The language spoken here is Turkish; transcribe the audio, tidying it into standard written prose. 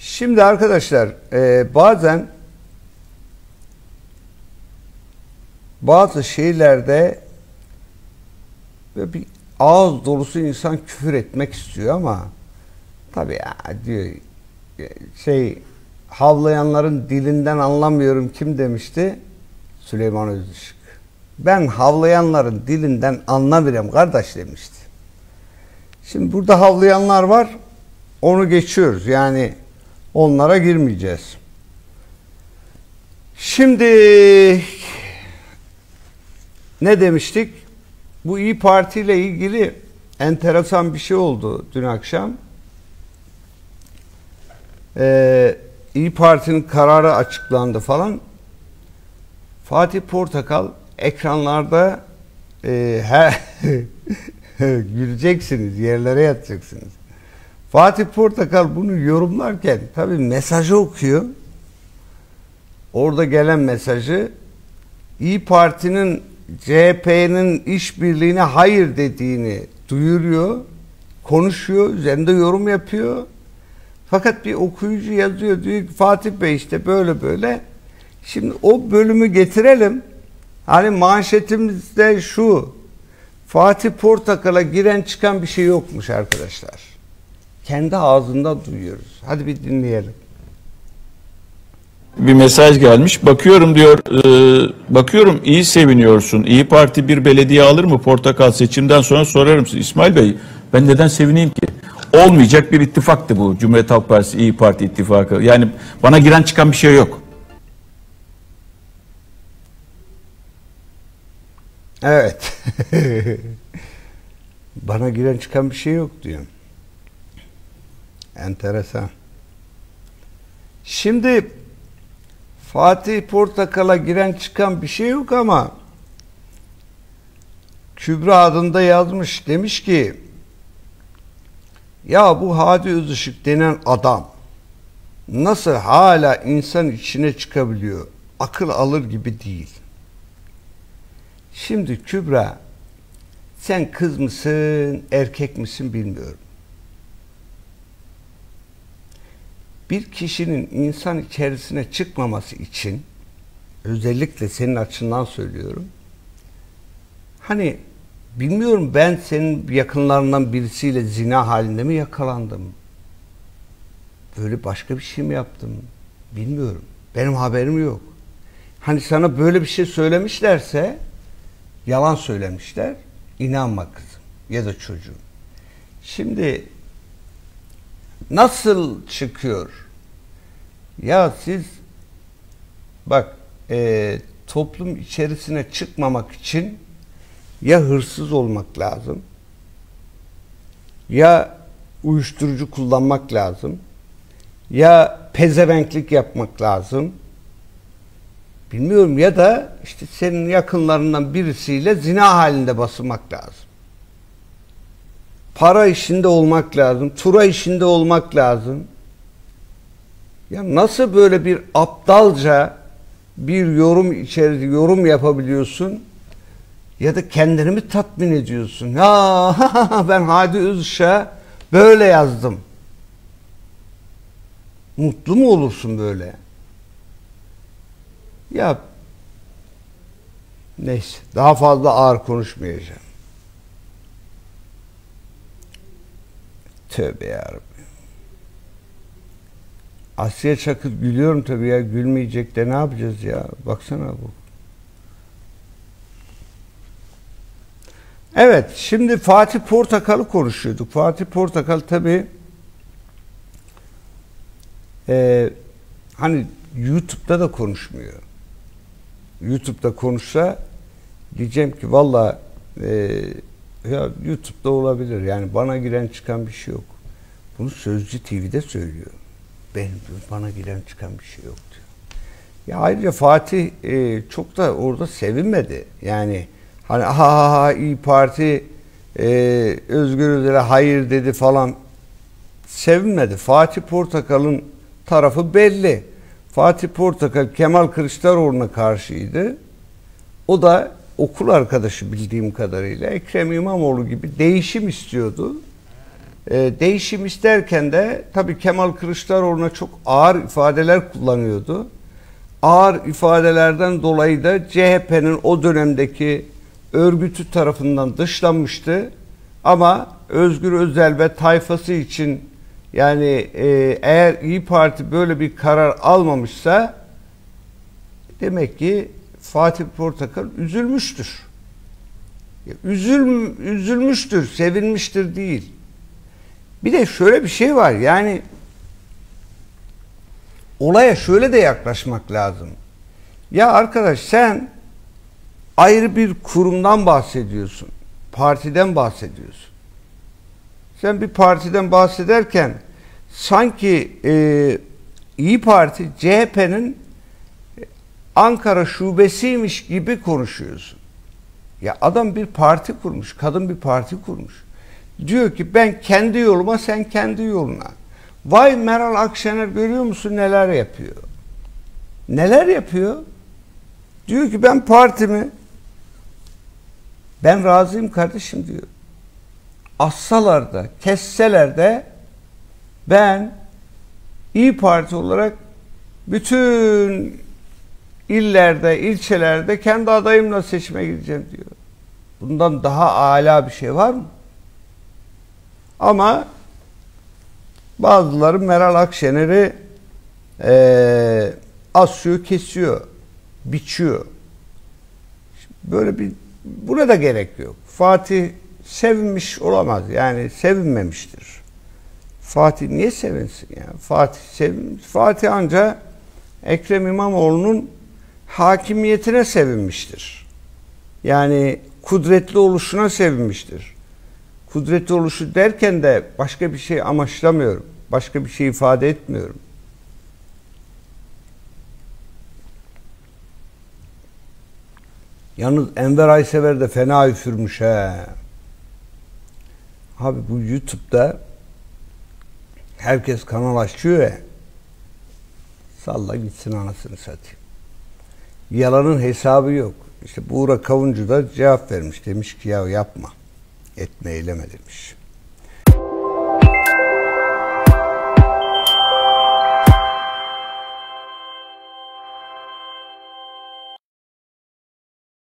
Şimdi arkadaşlar bazen bazı şeylerde böyle bir ağız dolusu insan küfür etmek istiyor ama tabii ya diyor havlayanların dilinden anlamıyorum, kim demişti? Süleyman Özışık. Ben havlayanların dilinden anlamıyorum kardeş demişti. Şimdi burada havlayanlar var, onu geçiyoruz, yani onlara girmeyeceğiz. Şimdi ne demiştik? Bu İYİ Parti ile ilgili enteresan bir şey oldu dün akşam. İYİ Parti'nin kararı açıklandı falan. Fatih Portakal ekranlarda güleceksiniz, yerlere yatacaksınız. Fatih Portakal bunu yorumlarken tabii mesajı okuyor. Orada gelen mesajı İYİ Parti'nin CHP'nin işbirliğine hayır dediğini duyuruyor, konuşuyor, üzerinde yorum yapıyor. Fakat bir okuyucu yazıyor, diyor ki Fatih Bey işte böyle böyle. Şimdi o bölümü getirelim. Hani manşetimizde şu: Fatih Portakal'a giren çıkan bir şey yokmuş arkadaşlar. Kendi ağzından duyuyoruz. Hadi bir dinleyelim. Bir mesaj gelmiş. Bakıyorum diyor, bakıyorum iyi seviniyorsun. İYİ Parti bir belediye alır mı Portakal, seçimden sonra sorarım size. İsmail Bey, ben neden sevineyim ki? Olmayacak bir ittifaktı bu. Cumhuriyet Halk Partisi İYİ Parti ittifakı. Yani bana giren çıkan bir şey yok. Evet. Bana giren çıkan bir şey yok diyor. Enteresan. Şimdi Fatih Portakal'a giren çıkan bir şey yok ama Kübra adında yazmış, demiş ki ya bu Hadi Özışık denen adam nasıl hala insan içine çıkabiliyor? Akıl alır gibi değil. Şimdi Kübra, sen kız mısın, erkek misin bilmiyorum. Bir kişinin insan içerisine çıkmaması için, özellikle senin açından söylüyorum, hani bilmiyorum, ben senin yakınlarından birisiyle zina halinde mi yakalandım? Böyle başka bir şey mi yaptım? Bilmiyorum. Benim haberim yok. Hani sana böyle bir şey söylemişlerse yalan söylemişler. İnanma kızım ya da çocuğum. Şimdi nasıl çıkıyor? Ya siz bak, toplum içerisine çıkmamak için ya hırsız olmak lazım, ya uyuşturucu kullanmak lazım, ya pezevenklik yapmak lazım. Bilmiyorum, ya da işte senin yakınlarından birisiyle zina halinde basılmak lazım. Para işinde olmak lazım, tura işinde olmak lazım. Ya nasıl böyle bir aptalca bir yorum yapabiliyorsun? Ya da kendini mi tatmin ediyorsun? Ya ben Hadi Özışık'a böyle yazdım. Mutlu mu olursun böyle? Ya neyse, daha fazla ağır konuşmayacağım. Tövbe yarabbim. Asiye Çakır, gülüyorum tabii ya, gülmeyecek de ne yapacağız ya? Baksana bu. Evet, şimdi Fatih Portakal'ı konuşuyorduk. Fatih Portakal tabii hani YouTube'da da konuşmuyor. YouTube'da konuşsa diyeceğim ki valla ya YouTube'da olabilir, yani bana giren çıkan bir şey yok. Bunu Sözcü TV'de söylüyor. Bana giren çıkan bir şey yok diyor. Ya ayrıca Fatih çok da orada sevinmedi. Yani hani İYİ Parti Özgür Özel'e hayır dedi falan, sevinmedi. Fatih Portakal'ın tarafı belli. Fatih Portakal Kemal Kılıçdaroğlu'na karşıydı. O da okul arkadaşı bildiğim kadarıyla Ekrem İmamoğlu gibi değişim istiyordu. Değişim isterken de tabii Kemal Kılıçdaroğlu'na çok ağır ifadeler kullanıyordu. Ağır ifadelerden dolayı da CHP'nin o dönemdeki örgütü tarafından dışlanmıştı. Ama Özgür Özel ve tayfası için, yani eğer İyi Parti böyle bir karar almamışsa demek ki Fatih Portakal üzülmüştür. Üzülmüştür, sevinmiştir değil. Bir de şöyle bir şey var, yani olaya şöyle de yaklaşmak lazım. Ya arkadaş, sen ayrı bir kurumdan bahsediyorsun. Partiden bahsediyorsun. Sen bir partiden bahsederken sanki İyi Parti CHP'nin Ankara şubesiymiş gibi konuşuyorsun. Ya adam bir parti kurmuş, kadın bir parti kurmuş. Diyor ki ben kendi yoluma, sen kendi yoluna. Vay Meral Akşener, görüyor musun neler yapıyor? Neler yapıyor? Diyor ki ben partimi, ben razıyım kardeşim diyor. Assalar da, kesseler de ben İyi Parti olarak bütün illerde, ilçelerde kendi adayımla seçime gideceğim diyor. Bundan daha âlâ bir şey var mı? Ama bazıları Meral Akşener'i asıyor, kesiyor, biçiyor. Böyle bir, buna da gerek yok. Fatih sevinmiş olamaz. Yani sevinmemiştir. Fatih niye sevinsin ya? Fatih ancak Ekrem İmamoğlu'nun hakimiyetine sevinmiştir. Yani kudretli oluşuna sevinmiştir. Kudretli oluşu derken de başka bir şey amaçlamıyorum. Başka bir şey ifade etmiyorum. Yalnız Enver Aysever de fena üfürmüş he. Abi bu YouTube'da herkes kanal açıyor ya. Salla gitsin anasını satayım. Yalanın hesabı yok. İşte Buğra Kavuncu da cevap vermiş. Demiş ki ya yapma. Etme eyleme demiş.